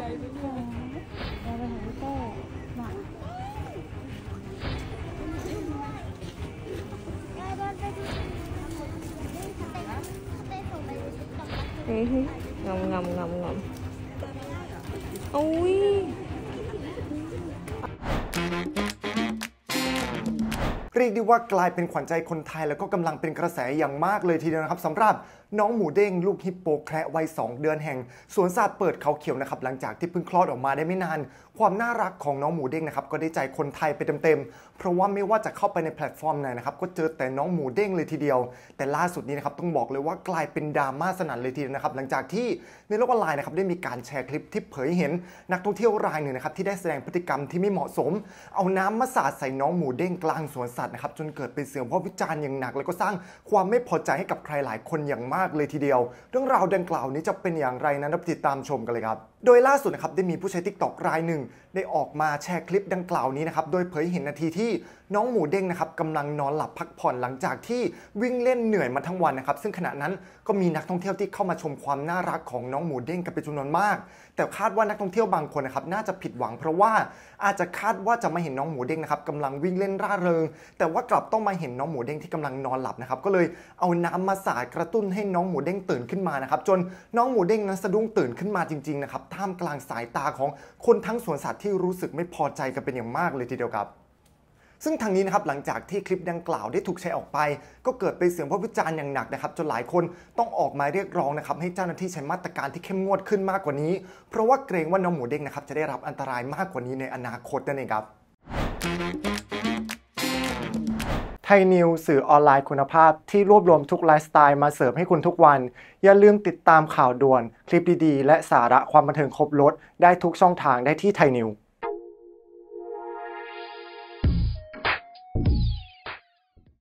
งำอุ้ยเรียกได้ว่ากลายเป็นขวัญใจคนไทยแล้วก็กำลังเป็นกระแสอย่างมากเลยทีเดียวนะครับสำหรับน้องหมูเด้งลูกฮิปโปแคระวัย2 เดือนแห่งสวนสัตว์เปิดเขาเขียวนะครับหลังจากที่เพิ่งคลอดออกมาได้ไม่นานความน่ารักของน้องหมูเด้งนะครับก็ได้ใจคนไทยไปเต็มๆเพราะว่าไม่ว่าจะเข้าไปในแพลตฟอร์มไหนนะครับก็เจอแต่น้องหมูเด้งเลยทีเดียวแต่ล่าสุดนี้นะครับต้องบอกเลยว่ากลายเป็นดราม่าสนั่นเลยทีเดียวนะครับหลังจากที่ในโลกออนไลน์นะครับได้มีการแชร์คลิปที่เผยเห็นนักท่องเที่ยวรายหนึ่งนะครับที่ได้แสดงพฤติกรรมที่ไม่เหมาะสมเอาน้ำมาสาดใส่น้องหมูเด้งกลางสวนสัตว์นะครับจนเกิดเป็นเสียงวิพากษ์วิจารณ์อย่างหนักแล้วก็สร้างความไม่พอใจให้กับใครหลายคนอย่างมากเลยทีเดียวเรื่องราวดังกล่าวนี้จะเป็นอย่างไรนั้นติดตามชมกันเลยครับโดยล่าสุดนะครับได้มีผู้ใช้ TikTok รายหนึ่งได้ออกมาแชร์คลิปดังกล่าวนี้นะครับโดยเผยเห็นนาทีที่น้องหมูเด้งนะครับกำลังนอนหลับพักผ่อนหลังจากที่วิ่งเล่นเหนื่อยมาทั้งวันนะครับซึ่งขณะนั้นก็มีนักท่องเที่ยวที่เข้ามาชมความน่ารักของน้องหมูเด้งกันเป็นจำนวนมากแต่คาดว่านักท่องเที่ยวบางคนนะครับน่าจะผิดหวังเพราะว่าอาจจะคาดว่าจะมาเห็นน้องหมูเด้งนะครับกำลังวิ่งเล่นร่าเริงแต่ว่ากลับต้องมาเห็นน้องหมูเด้งที่กำลังนอนหลับนะครับก็เลยเอาน้ำมาสาดกระตุ้นให้น้องหมูเด้งตื่นขึ้นมานะครับจนน้องหมูเด้งนั้นสะดุ้งตื่นขึ้นมาจริงๆนะครับท่ามกลางสายตาของคนทั้งสวนสัตว์ที่รู้สึกไม่พอใจกันเป็นอย่างมากเลยทีเดียวครับซึ่งทางนี้นะครับหลังจากที่คลิปดังกล่าวได้ถูกแชร์ออกไปก็เกิดเป็นเสียงวิจารณ์อย่างหนักนะครับจนหลายคนต้องออกมาเรียกร้องนะครับให้เจ้าหน้าที่ใช้มาตรการที่เข้มงวดขึ้นมากกว่านี้เพราะว่าเกรงว่าน้องหมูเด้งนะครับจะได้รับอันตรายมากกว่านี้ในอนาคตนั่นเองครับไทยนิวสื่อออนไลน์คุณภาพที่รวบรวมทุกไลฟ์สไตล์มาเสิร์ฟให้คุณทุกวันอย่าลืมติดตามข่าวด่วนคลิปดีๆและสาระความบันเทิงครบรสได้ทุกช่องทางได้ที่ไทยนิว